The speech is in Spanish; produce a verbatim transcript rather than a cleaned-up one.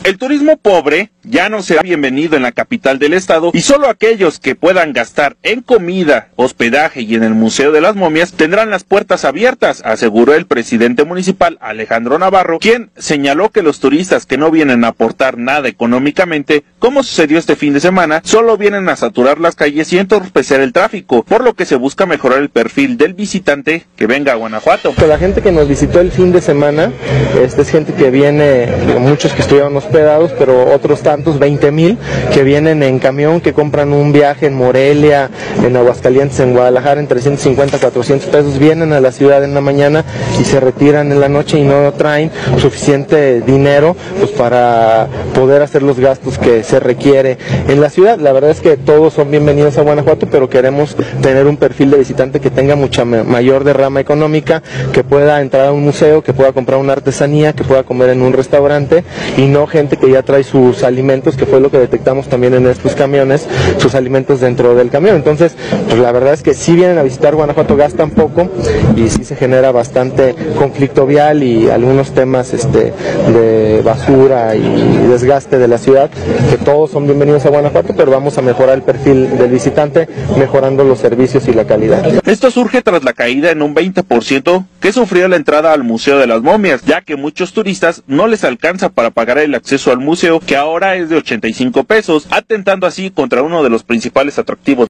El turismo pobre ya no será bienvenido en la capital del estado y solo aquellos que puedan gastar en comida, hospedaje y en el Museo de las Momias tendrán las puertas abiertas, aseguró el presidente municipal Alejandro Navarro, quien señaló que los turistas que no vienen a aportar nada económicamente, como sucedió este fin de semana, solo vienen a saturar las calles y entorpecer el tráfico, por lo que se busca mejorar el perfil del visitante que venga a Guanajuato. La gente que nos visitó el fin de semana, este es gente que viene, muchos que estuvieron hospedados, pero otros tantos, veinte mil, que vienen en camión, que compran un viaje en Morelia, en Aguascalientes, en Guadalajara, en trescientos cincuenta, cuatrocientos pesos, vienen a la ciudad en la mañana y se retiran en la noche y no traen suficiente dinero pues para poder hacer los gastos que se requiere en la ciudad. La verdad es que todos son bienvenidos a Guanajuato, pero queremos tener un perfil de visitante que tenga mucha mayor derrama económica, que pueda entrar a un museo, que pueda comprar una artesanía, que pueda comer en un restaurante, y no gente que ya trae sus alimentos, que fue lo que detectamos también en estos camiones, sus alimentos dentro del camión. Entonces, pues la verdad es que si vienen a visitar Guanajuato gastan poco y sí se genera bastante conflicto vial y algunos temas este, de basura y desgaste de la ciudad, que todos son bienvenidos a Guanajuato, pero vamos a mejorar el perfil del visitante, mejorando los servicios y la calidad. Esto surge tras la caída en un veinte por ciento que sufrió la entrada al Museo de las Momias, ya que muchos turistas no les alcanza para pagar el acceso al museo, que ahora es de ochenta y cinco pesos, atentando así contra uno de los principales atractivos